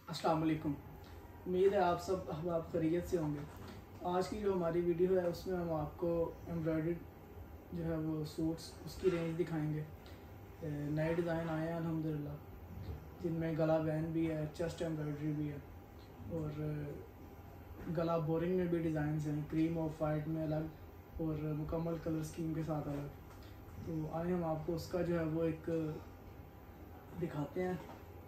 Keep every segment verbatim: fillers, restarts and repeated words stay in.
अस्सलाम वालेकुम। उम्मीद है आप सब अहबाब खैरियत से होंगे। आज की जो हमारी वीडियो है उसमें हम आपको एम्ब्रॉयडर्ड जो है वो सूट्स उसकी रेंज दिखाएंगे। नए डिज़ाइन आए हैं अल्हम्दुलिल्लाह, जिनमें गला बैन भी है, चेस्ट एम्ब्रॉयडरी भी है और गला बोरिंग में भी डिज़ाइन हैं, क्रीम और वाइट में अलग और मुकम्मल कलर स्कीम के साथ अलग। तो आए हम आपको उसका जो है वो एक दिखाते हैं।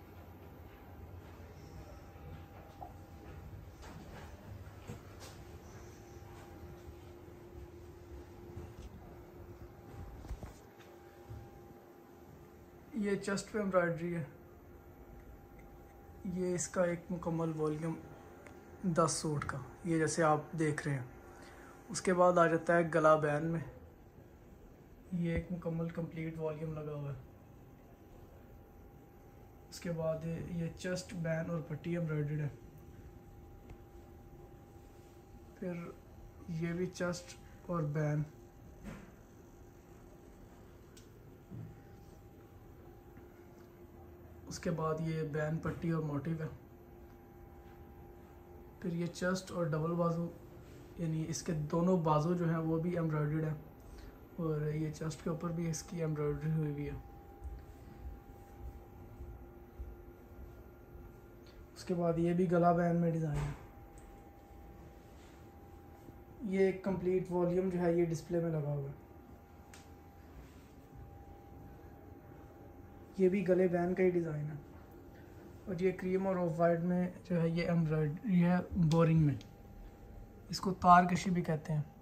ये चेस्ट पे एम्ब्रॉयडरी है। ये इसका एक मुकम्मल वॉल्यूम दस सूट का, ये जैसे आप देख रहे हैं। उसके बाद आ जाता है गला बैन में, ये एक मुकम्मल कंप्लीट वॉल्यूम लगा हुआ है। उसके बाद ये चेस्ट बैन और पट्टी एम्ब्रॉयडर्ड है। फिर ये भी चेस्ट और बैन। उसके बाद ये बैन पट्टी और मोटिव है। फिर ये चेस्ट और डबल बाजू, यानी इसके दोनों बाजू जो हैं वो भी एम्ब्रॉयडर्ड है और ये चेस्ट के ऊपर भी इसकी एम्ब्रॉयडरी हुई हुई है। उसके बाद ये भी गला बैन में डिज़ाइन है। ये एक कंप्लीट वॉल्यूम जो है ये डिस्प्ले में लगा हुआ है। ये भी गले बैन का ही डिज़ाइन है और ये क्रीम और ऑफ वाइट में जो है ये एम्ब्रॉयडरी है बोरिंग में। इसको तार कशी भी कहते हैं।